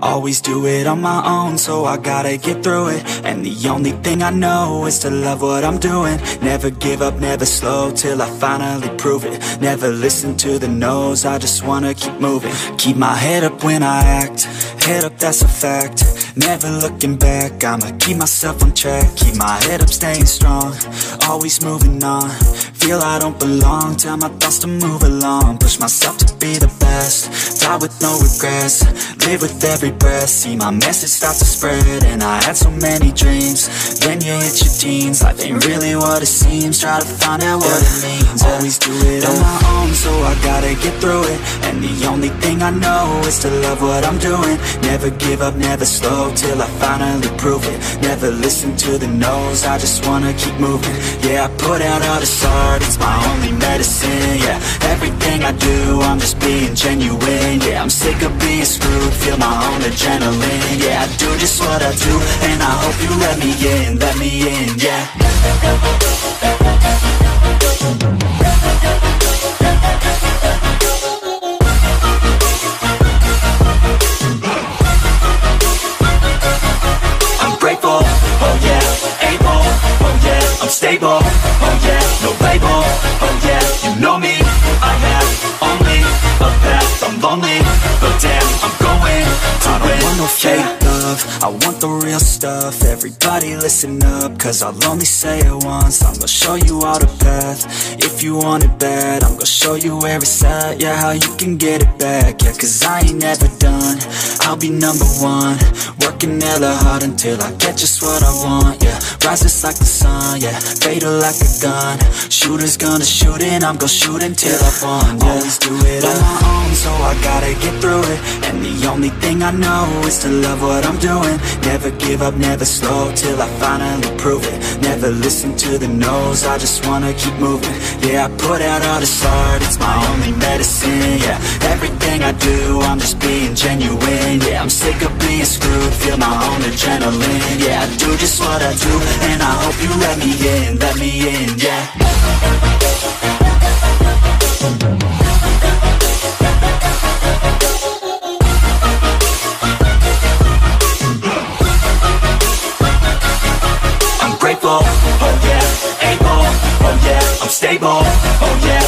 Always do it on my own, so I gotta get through it. And the only thing I know is to love what I'm doing. Never give up, never slow, till I finally prove it. Never listen to the no's, I just wanna keep moving. Keep my head up when I act, head up, that's a fact. Never looking back, I'ma keep myself on track. Keep my head up, staying strong, always moving on. Feel I don't belong, tell my thoughts to move along. Push myself to be the best, die with no regrets. Live with every breath, see my message start to spread. And I had so many dreams, then you hit your teens. Life ain't really what it seems, try to find out what it means. Always do it on my own, so I gotta get through it. And the only thing I know is to love what I'm doing. Never give up, never slow, till I finally prove it. Never listen to the no's, I just wanna keep moving. Yeah, I put out all this art, it's my only medicine. Yeah, everything I do, I'm just being genuine. Yeah, I'm sick of being screwed, feel my own adrenaline. Yeah, I do just what I do, and I hope you let me in, yeah. I'm grateful, oh yeah, able, oh yeah, I'm stable, oh yeah, no label, oh yeah, you know me, I have only a path, I'm lonely, but damn, I'm going to win. I don't want no fake love, I want the real stuff. Everybody listen up, cause I'll only say it once. I'm gonna show you all the path, if you want it bad. I'm gonna show you where it's at, yeah, how you can get it back. Yeah, cause I ain't never done, I'll be number one. Working hella hard until I get just what I want, yeah. Rises like the sun, yeah, fatal like a gun. Shooter's gonna shoot and I'm gonna shoot until I won, yeah. Always do it on my own, so I gotta get through it. And the only thing I know is to love what I'm doing. Never give up, never slow, till I finally prove it. Never listen to the no's, I just wanna keep moving. Yeah, I put out all this art, it's my only medicine. Yeah, everything I do, I'm just being genuine. Yeah, I'm sick of being screwed, feel my own adrenaline. Yeah, I do just what I do, and I hope you let me in, yeah. I'm grateful, oh yeah, able, oh yeah, I'm stable, oh yeah,